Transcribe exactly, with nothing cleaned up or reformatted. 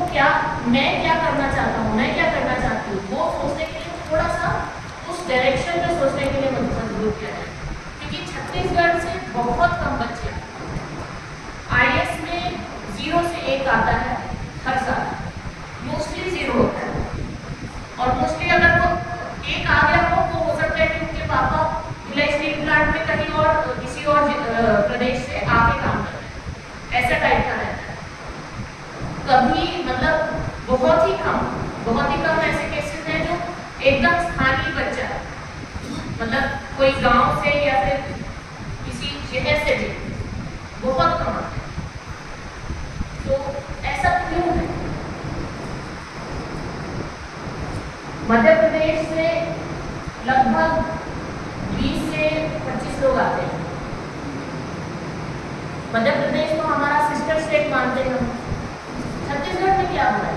क्या मैं क्या करना चाहता हूँ, मैं क्या करना चाहती हूँ, वो सोचने के लिए थोड़ा सा उस डायरेक्शन में सोचने के लिए मजबूर किया जाए। क्योंकि छत्तीसगढ़ से बहुत कम बच्चे आई ए एस में जीरो से एक आता है हर साल, मोस्टली जीरो होता है। और मोस्टली अगर वो एक आ गया हो तो हो सकता है कि उनके पापा भिलाई स्टील प्लांट में कहीं और किसी और प्रदेश से आके काम कर रहे हैं, ऐसा टाइप का रहता है। कभी मतलब बहुत ही कम बहुत ही कम ऐसे केसेस हैं जो एकदम स्थानीय बच्चा है, मतलब कोई गांव से या फिर किसी शहर से भी, बहुत कम आते हैं। तो ऐसा क्यों है? मध्य प्रदेश से लगभग बीस से पच्चीस लोग आते हैं। मध्य प्रदेश को हमारा सिस्टर स्टेट मानते हैं हम। छत्तीसगढ़ में क्या हुआ?